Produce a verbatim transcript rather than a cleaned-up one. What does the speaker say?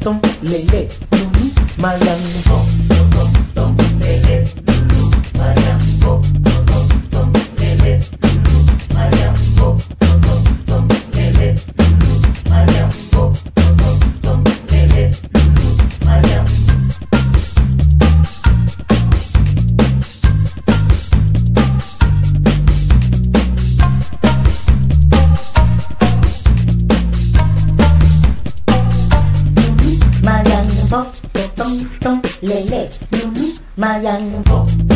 tong lele lulu mayang tong tong tong lele lulu mayang tong tong tong lele lulu mayang tong tong tong lele lulu mayang tong tong tong lele lulu mayang. Mayang tong tong tong lele lulu mayang tong